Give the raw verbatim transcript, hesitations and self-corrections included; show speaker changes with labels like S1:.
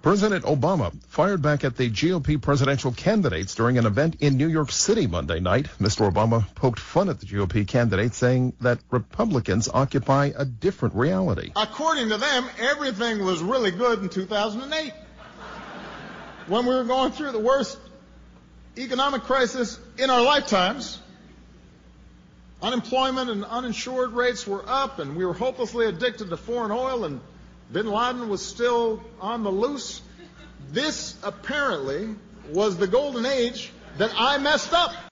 S1: President Obama fired back at the G O P presidential candidates during an event in New York City Monday night. Mister Obama poked fun at the G O P candidates, saying that Republicans occupy a different reality.
S2: According to them, everything was really good in two thousand eight, when we were going through the worst economic crisis in our lifetimes. Unemployment and uninsured rates were up, and we were hopelessly addicted to foreign oil, and bin Laden was still on the loose. This apparently was the golden age that I messed up.